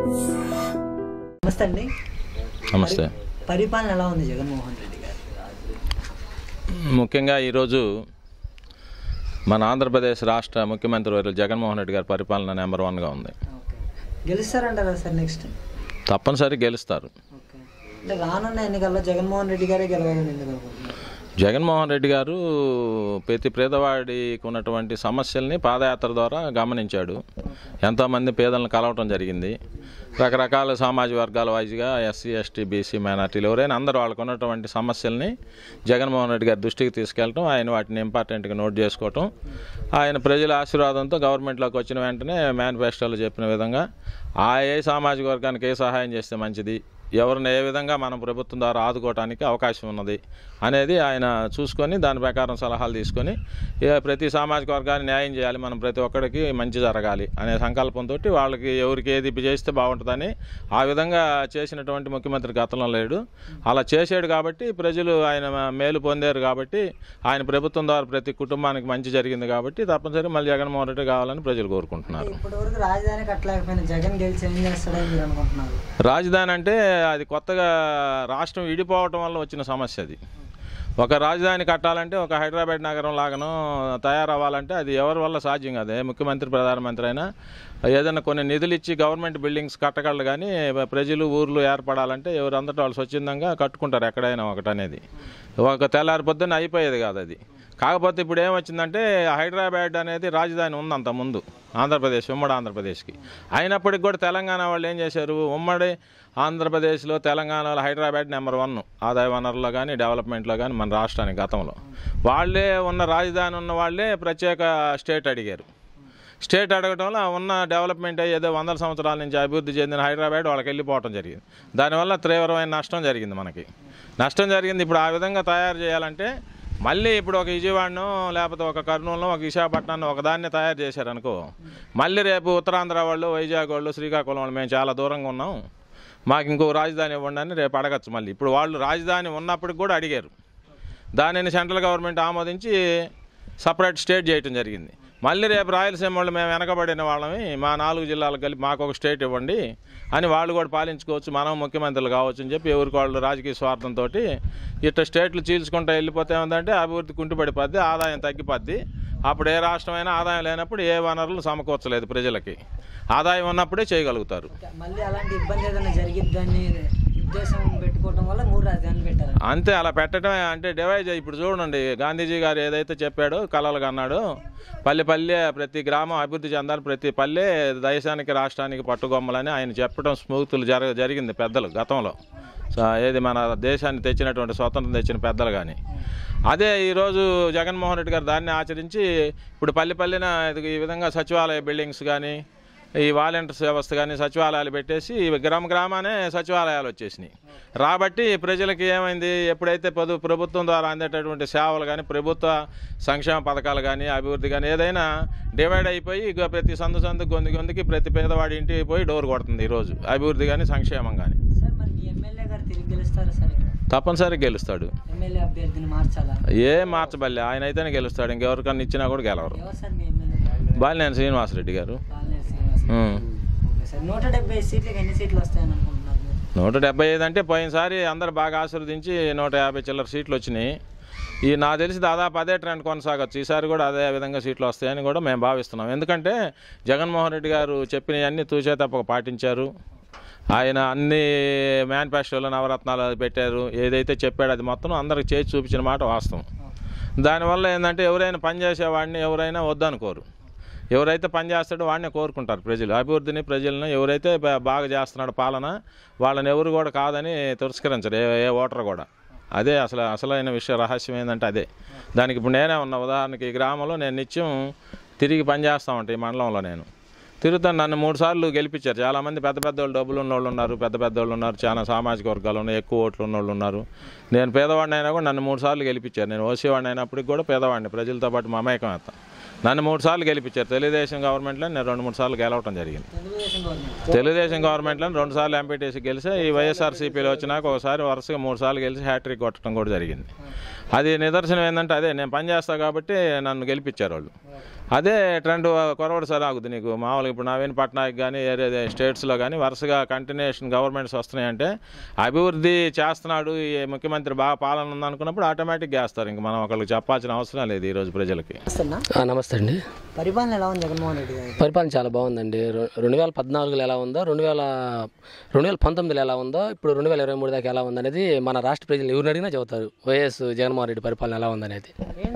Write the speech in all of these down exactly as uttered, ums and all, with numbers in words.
నమస్తే అండి. నమస్తే. పరిపాలన ఎలా ఉంది జగన్మోహన్ రెడ్డి గారు? ముఖ్యంగా ఈరోజు మన ఆంధ్రప్రదేశ్ రాష్ట్ర ముఖ్యమంత్రి వర్యులు జగన్మోహన్ రెడ్డి గారి పరిపాలన నెంబర్ వన్గా ఉంది. గెలుస్తారంటారా సార్? నెక్స్ట్ తప్పనిసరి గెలుస్తారు. అంటే రానున్న ఎన్నికల్లో జగన్మోహన్ రెడ్డి గారే గెలవాలని ఎందుకు అనుకుంటున్నారు? జగన్మోహన్ రెడ్డి గారు ప్రతి పేదవాడికి ఉన్నటువంటి సమస్యల్ని పాదయాత్ర ద్వారా గమనించాడు. ఎంతోమంది పేదలను కలవటం జరిగింది. రకరకాల సామాజిక వర్గాల వాయిస్గా ఎస్సీ ఎస్టీ బీసీ మైనార్టీలు ఎవరైనా అందరూ వాళ్ళకు ఉన్నటువంటి సమస్యల్ని జగన్మోహన్ రెడ్డి గారి దృష్టికి తీసుకెళ్ళటం, ఆయన వాటిని ఇంపార్టెంట్గా నోట్ చేసుకోవటం, ఆయన ప్రజల ఆశీర్వాదంతో గవర్నమెంట్లోకి వచ్చిన వెంటనే మేనిఫెస్టోలో చెప్పిన విధంగా ఆ ఏ సామాజిక వర్గానికి ఏ సహాయం చేస్తే మంచిది, ఎవరిని ఏ విధంగా మనం ప్రభుత్వం ద్వారా ఆదుకోవడానికి అవకాశం ఉన్నది అనేది ఆయన చూసుకొని దాని ప్రకారం సలహాలు తీసుకొని ప్రతి సామాజిక వర్గాన్ని న్యాయం చేయాలి, మనం ప్రతి ఒక్కరికి మంచి జరగాలి అనే సంకల్పంతో వాళ్ళకి ఎవరికి ఏది చేస్తే బాగుంటుందని ఆ విధంగా చేసినటువంటి ముఖ్యమంత్రి గతంలో లేడు. అలా చేసాడు కాబట్టి ప్రజలు ఆయన మేలు పొందారు కాబట్టి ఆయన ప్రభుత్వం ద్వారా ప్రతి కుటుంబానికి మంచి జరిగింది కాబట్టి తప్పనిసరి మళ్ళీ జగన్మోహన్ రెడ్డి కావాలని ప్రజలు కోరుకుంటున్నారు. ఇప్పటివరకు రాజధాని కట్టలేకపోయిన జగన్ గెలిచి ఏం చేస్తాడని మీరు అనుకుంటున్నారు? రాజధాని అంటే అది కొత్తగా రాష్ట్రం విడిపోవటం వల్ల వచ్చిన సమస్య. అది ఒక రాజధాని కట్టాలంటే ఒక హైదరాబాద్ నగరం లాగానో తయారవ్వాలంటే అది ఎవరి వల్ల సాధ్యం కాదు. ముఖ్యమంత్రి ప్రధానమంత్రి అయినా ఏదైనా కొన్ని నిధులు ఇచ్చి గవర్నమెంట్ బిల్డింగ్స్ కట్టగలరు కానీ ప్రజలు ఊర్లు ఏర్పడాలంటే ఎవరంతటా వాళ్ళు స్వచ్ఛందంగా కట్టుకుంటారు ఎక్కడైనా ఒకటి అనేది. ఒక తెల్లారి పొద్దున్న అయిపోయేది కాదు అది. కాకపోతే ఇప్పుడు ఏమొచ్చిందంటే హైదరాబాద్ అనేది రాజధాని ఉందంత ముందు ఆంధ్రప్రదేశ్, ఉమ్మడి ఆంధ్రప్రదేశ్కి. అయినప్పటికి కూడా తెలంగాణ వాళ్ళు ఏం చేశారు, ఉమ్మడి ఆంధ్రప్రదేశ్లో తెలంగాణలో హైదరాబాద్ నెంబర్ వన్ ఆదాయ వనరుల్లో కానీ డెవలప్మెంట్లో కానీ మన రాష్ట్రానికి గతంలో. వాళ్ళే ఉన్న రాజధాని ఉన్న వాళ్ళే ప్రత్యేక స్టేట్ అడిగారు. స్టేట్ అడగటంలో ఉన్న డెవలప్మెంట్ ఏదో వందల సంవత్సరాల నుంచి అభివృద్ధి చెందిన హైదరాబాద్ వాళ్ళకి వెళ్ళిపోవటం జరిగింది. దానివల్ల తీవ్రమైన నష్టం జరిగింది, మనకి నష్టం జరిగింది. ఇప్పుడు ఆ విధంగా తయారు చేయాలంటే మళ్ళీ ఇప్పుడు ఒక విజయవాడను లేకపోతే ఒక కర్నూలును ఒక విశాఖపట్నాన్ని ఒకదాన్ని తయారు చేశారనుకో, మళ్ళీ రేపు ఉత్తరాంధ్ర వాళ్ళు, వైజాగ్ వాళ్ళు, శ్రీకాకుళం వాళ్ళు మేము చాలా దూరంగా ఉన్నాం, మాకు ఇంకో రాజధాని ఇవ్వండి అని రేపు అడగచ్చు. మళ్ళీ ఇప్పుడు వాళ్ళు రాజధాని ఉన్నప్పటికి కూడా అడిగారు. దానిని సెంట్రల్ గవర్నమెంట్ ఆమోదించి సపరేట్ స్టేట్ చేయటం జరిగింది. మళ్ళీ రేపు రాయలసీమ వాళ్ళు మేము వెనకబడిన వాళ్ళని మా నాలుగు జిల్లాలకు కలిపి మాకు ఒక స్టేట్ ఇవ్వండి అని వాళ్ళు కూడా పాలించుకోవచ్చు, మనం ముఖ్యమంత్రులు కావచ్చు అని చెప్పి ఎవరికి వాళ్ళు రాజకీయ స్వార్థంతో ఇట్లా స్టేట్లు చీల్చుకుంటూ వెళ్ళిపోతే ఏమందంటే అభివృద్ధి కుంటుపడిపోద్ది, ఆదాయం తగ్గిపోద్ది. అప్పుడు ఏ రాష్ట్రమైనా ఆదాయం లేనప్పుడు ఏ వనరులు సమకూర్చలేదు ప్రజలకి. ఆదాయం ఉన్నప్పుడే చేయగలుగుతారు. మళ్ళీ అలాంటి ఇబ్బంది ఏదైనా జరిగిద్దని ఉద్దేశం పెట్టుకోవడం వల్ల మూడు రాజధానులు పెట్టారు అంతే. అలా పెట్టడమే అంటే డివైజ్. ఇప్పుడు చూడండి, గాంధీజీ గారు ఏదైతే చెప్పాడో కలలుగా అన్నాడు, పల్లె పల్లె ప్రతి గ్రామం అభివృద్ధి చెందాలి, ప్రతి పల్లె దేశానికి రాష్ట్రానికి పట్టుగొమ్మలని ఆయన చెప్పడం స్మూర్తులు జర జరిగింది పెద్దలు గతంలో. ఏది మన దేశాన్ని తెచ్చినటువంటి స్వతంత్రం తెచ్చిన పెద్దలు కానీ. అదే ఈరోజు జగన్మోహన్ రెడ్డి గారు దాన్ని ఆచరించి ఇప్పుడు పల్లె పల్లెన ఈ విధంగా సచివాలయ బిల్డింగ్స్ కానీ, ఈ వాలంటీర్స్ వ్యవస్థ కానీ సచివాలయాలు పెట్టేసి గ్రామ గ్రామానే సచివాలయాలు వచ్చేసినాయి. రాబట్టి ప్రజలకి ఏమైంది, ఎప్పుడైతే పొదు ప్రభుత్వం ద్వారా అందేటటువంటి సేవలు కానీ, ప్రభుత్వ సంక్షేమ పథకాలు కానీ, అభివృద్ధి కానీ ఏదైనా డివైడ్ అయిపోయి ఇక ప్రతి సందు సందు గొంతు గొంతుకి ప్రతి పేదవాడి ఇంటికి పోయి డోర్ కొడుతుంది ఈరోజు అభివృద్ధి కానీ సంక్షేమం కానీ. తప్పనిసరిగా గెలుస్తాడు. ఏ మార్చబల్లే ఆయన అయితేనే గెలుస్తాడు, ఇంకెవరికన్నా ఇచ్చినా కూడా గెలవరు. బాలినేని శ్రీనివాసరెడ్డి గారు. నూట డెబ్బై ఐదు అంటే పోయినసారి అందరు బాగా ఆశీర్వదించి నూట యాభై చిల్లర సీట్లు వచ్చినాయి. ఈ నాకు తెలిసి దాదాపు అదే ట్రెండ్ కొనసాగచ్చు. ఈసారి కూడా అదే విధంగా సీట్లు వస్తాయని కూడా మేము భావిస్తున్నాం. ఎందుకంటే జగన్మోహన్ రెడ్డి గారు చెప్పినవన్నీ తూచే తప్పక పాటించారు. ఆయన అన్ని మేనిఫెస్టోలో నవరత్నాలు పెట్టారు. ఏదైతే చెప్పాడో అది మొత్తం అందరికి చేసి చూపించిన మాట వాస్తవం. దానివల్ల ఏంటంటే ఎవరైనా పనిచేసేవాడిని ఎవరైనా వద్దనుకోరు. ఎవరైతే పని చేస్తాడో వాడిని కోరుకుంటారు ప్రజలు. అభివృద్ధిని ప్రజలను ఎవరైతే బాగా చేస్తున్నాడో పాలన వాళ్ళని ఎవరు కూడా కాదని తిరస్కరించరు ఏ ఏ ఓటర్ కూడా. అదే అసలు అసలైన విషయ రహస్యం ఏంటంటే అదే. దానికి ఇప్పుడు నేనే ఉన్న ఉదాహరణకి ఈ గ్రామంలో నేను నిత్యం తిరిగి పనిచేస్తూ ఉంటాను. ఈ మండలంలో నేను తిరుగుతాను. నన్ను మూడు సార్లు గెలిపించారు. చాలామంది పెద్ద పెద్ద వాళ్ళు, డబ్బులు ఉన్నోళ్ళు ఉన్నారు, పెద్ద పెద్ద వాళ్ళు ఉన్నారు, చాలా సామాజిక వర్గాలు ఉన్నాయి, ఎక్కువ ఓట్లు ఉన్నోళ్ళు ఉన్నారు. నేను పేదవాడిని అయినా కూడా నన్ను మూడు సార్లు గెలిపించారు. నేను ఓసీవాడిని అయినప్పటికి కూడా పేదవాడిని, ప్రజలతో పాటు మమేకం అవుతాను. నన్ను మూడు సార్లు గెలిపించారు. తెలుగుదేశం గవర్నమెంట్లో నేను రెండు మూడు సార్లు గెలవటం జరిగింది. తెలుగుదేశం గవర్నమెంట్లో రెండు సార్లు ఎంపీటీసీ గెలిచి ఈ వైఎస్ఆర్సీపీలో వచ్చినాక ఒకసారి వరుసగా మూడు సార్లు గెలిచి హ్యాట్రిక్ కొట్టడం కూడా జరిగింది. అది నిదర్శనం ఏంటంటే అదే నేను పనిచేస్తాను కాబట్టి నన్ను గెలిపించారు వాళ్ళు. అదే ట్రెండ్ కొరవడి సాగుతుంది నీకు మామూలుగా. ఇప్పుడు నవీన్ పట్నాయక్ కానీ ఏరే స్టేట్స్లో కానీ వరుసగా కంటిన్యూషన్ గవర్నమెంట్స్ వస్తున్నాయంటే అభివృద్ధి చేస్తున్నాడు ఈ ముఖ్యమంత్రి బాగా పాలన ఉందనుకున్నప్పుడు ఆటోమేటిక్గా వేస్తారు. ఇంక మనం ఒకళ్ళకి చెప్పాల్సిన అవసరం లేదు ఈరోజు ప్రజలకి. నమస్తే అండి. పరిపాలన ఎలా ఉంది జగన్మోహన్ రెడ్డి గారు? పరిపాలన చాలా బాగుందండి. రెండు వేల పద్నాలుగులో ఎలా ఉందో, రెండు వేల రెండు వేల పంతొమ్మిదిలో ఎలా ఉందో, ఇప్పుడు రెండు వేల ఇరవై మూడు దాకా ఎలా ఉందనేది మన రాష్ట్ర ప్రజలు ఎవరిని అడిగినా చెబుతారు వైఎస్ జగన్మోహన్ రెడ్డి పరిపాలన ఎలా ఉందనేది.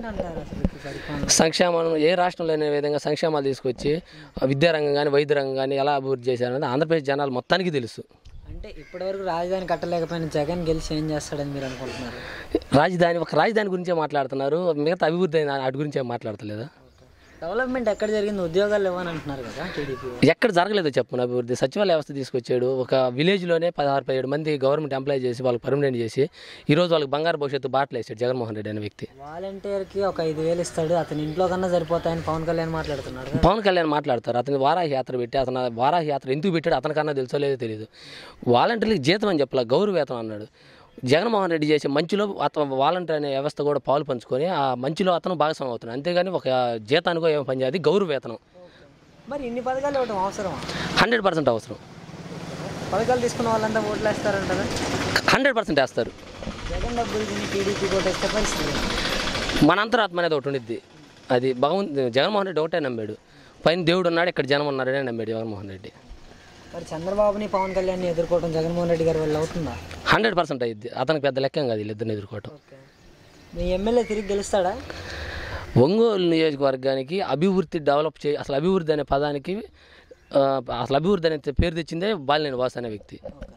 సంక్షేమం ఏ రాష్ట్రంలో లేని విధంగా సంక్షేమాలు తీసుకొచ్చి విద్యారంగం కానీ వైద్య రంగం కానీ ఎలా అభివృద్ధి చేశారనేది ఆంధ్రప్రదేశ్ జనాలు మొత్తానికి తెలుసు. అంటే ఇప్పటివరకు రాజధాని కట్టలేకపోయిన జగన్ గెలిచి ఏం చేస్తాడని మీరు అనుకుంటున్నారు? రాజధాని ఒక రాజధాని గురించే మాట్లాడుతున్నారు, మిగతా అభివృద్ధి వాటి గురించే మాట్లాడతలేదా? డెవలప్మెంట్ ఎక్కడ జరిగింది? ఉద్యోగాలు ఇవ్వని అంటున్నారు కదా టీడీపీ. ఎక్కడ జరగలేదో చెప్పను అభివృద్ధి. సచివాలయ వ్యవస్థ తీసుకొచ్చాడు. ఒక విలేజ్లోనే పదహారు పదిహేడు మంది గవర్నమెంట్ ఎంప్లాయ్ చేసి వాళ్ళకి పర్మనెంట్ చేసి ఈరోజు వాళ్ళకి బంగారు భవిష్యత్తు బాటలు వేసాడు జగన్మోహన్ రెడ్డి అనే వ్యక్తి. వాలంటీర్కి ఒక ఐదు వేలు ఇస్తాడు, అతని ఇంట్లో కన్నా సరిపోతాయని పవన్ కళ్యాణ్ మాట్లాడుతున్నాడు. పవన్ కళ్యాణ్ మాట్లాడతారు. అతని వారాహి యాత్ర పెట్టి అతను వారాహి యాత్ర ఎందుకు పెట్టాడు అతనికన్నా తెలుసో లేదో తెలియదు. వాలంటీర్లకు జీతం అని చెప్పాల, గౌరవ వేతనం అన్నాడు. జగన్మోహన్ రెడ్డి చేసే మంచిలో అతను వాలంటీర్ అనే వ్యవస్థ కూడా పాలు పంచుకొని ఆ మంచిలో అతను భాగస్వామి అవుతున్నాడు. అంతేగాని ఒక జీతానికో ఏం పని చేయాలి, గౌరవ వేతనం. మరి ఇన్ని పథకాలు ఇవ్వడం అవసరం? హండ్రెడ్ పర్సెంట్ అవసరం. పథకాలు తీసుకున్న వాళ్ళంతా ఓట్లు వేస్తారంటారా? హండ్రెడ్ పర్సెంట్ వేస్తారు. జగన్ డబ్బులు తిని టీడీపీ ఓటు వేస్తే పరిస్థితి మన అంతరాత్మ అనేది ఒకటి ఉండిద్ది. అది భగవంతు జగన్మోహన్ రెడ్డి ఒకటే నమ్మాడు, పైన దేవుడు ఉన్నాడు, ఇక్కడ జనం ఉన్నాడనే నమ్మాడు జగన్మోహన్ రెడ్డి. మరి చంద్రబాబుని పవన్ కళ్యాణ్ని ఎదుర్కోవడం జగన్మోహన్ రెడ్డి గారి వల్ల అవుతుందా? హండ్రెడ్ పర్సెంట్ అయ్యిద్ది. అతనికి పెద్ద లెక్కం కాదు వీళ్ళిద్దరిని ఎదుర్కోవటం. మీ ఎమ్మెల్యే తిరిగి గెలుస్తాడా? ఒంగోలు నియోజకవర్గానికి అభివృద్ధి డెవలప్ చే అసలు అభివృద్ధి అనే పదానికి అసలు అభివృద్ధి అనే పేరు తెచ్చిందే బాలినేని వాసు అనే వ్యక్తి.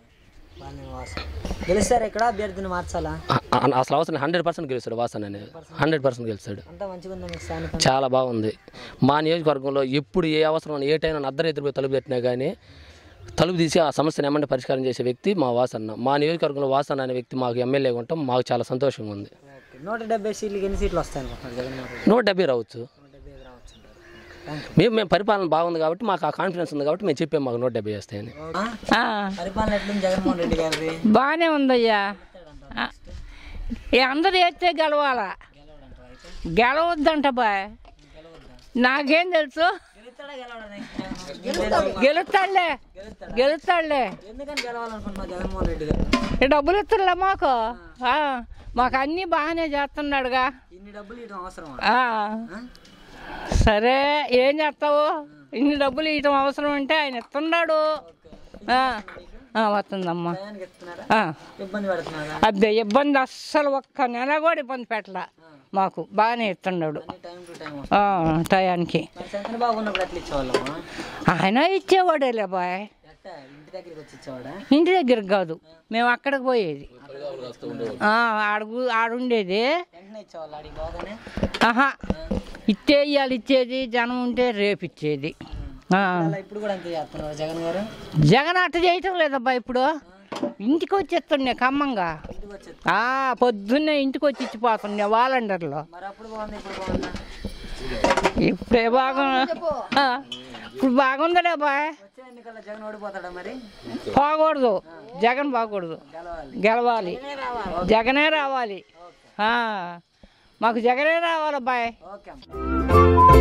గెలుస్తారు. ఇక్కడ అభ్యర్థిని మార్చాలా? అసలు అవసరం. హండ్రెడ్ పర్సెంట్ గెలుస్తాడు వాసన్ అనేది. హండ్రెడ్ పర్సెంట్ గెలుస్తాడు. చాలా బాగుంది. మా నియోజకవర్గంలో ఎప్పుడు ఏ అవసరం ఏ టైం అర్ధరాత్రి పోయి తలుపు పెట్టినా కానీ తలుపు తీసి ఆ సమస్యను ఏమంటే పరిష్కారం చేసే వ్యక్తి మా వాసన్న. మా నియోజకవర్గంలో వాసన్న అనే వ్యక్తి మాకు ఎమ్మెల్యేగా ఉంటాం, మాకు చాలా సంతోషంగా ఉంది. నూట డెబ్బై సీట్లకి ఎన్ని సీట్లు వస్తాయి? నూట డెబ్బై రావచ్చు. మేము మేము పరిపాలన బాగుంది కాబట్టి మాకు ఆ కాన్ఫిడెన్స్ ఉంది కాబట్టి మేము చెప్పాము మాకు నూట డెబ్బై వస్తాయని. బాగానే ఉందయ్యా. అందరు వేస్తే గెలవాలా, గెలవద్దంట బాయ్. నాకేం తెలుసు, గెలుస్తాడులే గెలుస్తాడులే. డబ్బులు ఇస్తాడులే మాకు, మాకు అన్నీ బాగానే చేస్తున్నాడుగా. సరే ఏం చేస్తావు, ఇన్ని డబ్బులు ఇవ్వటం అవసరం అంటే ఆయన ఇస్తున్నాడు. వస్తుందమ్మా. అబ్బే ఇబ్బంది అస్సలు ఒక్క నెల కూడా ఇబ్బంది పెట్టలా, మాకు బాగానే ఇస్తున్నాడు టయానికి. ఆయన ఇచ్చేవాడేలే బాయ్. ఇంటి దగ్గరకు కాదు, మేము అక్కడికి పోయేది. ఆడు ఆడుండేది. ఆహా ఇచ్చే ఇవ్వాలి, ఇచ్చేది జనం ఉంటే రేపు ఇచ్చేది. జగన్ అట్ట చేయటం లేదబ్బా. ఇప్పుడు ఇంటికి వచ్చి ఇస్తుండే ఖమ్మంగా, పొద్దున్నే ఇంటికి వచ్చి ఇచ్చిపోతుండే వాలంటీర్లో. ఇప్పుడే బాగుంది, ఇప్పుడు బాగుందలే బాయ్. పోకూడదు, జగన్ బాగూడదు, గెలవాలి, జగనే రావాలి. మాకు జగనే రావాలి బాయ్.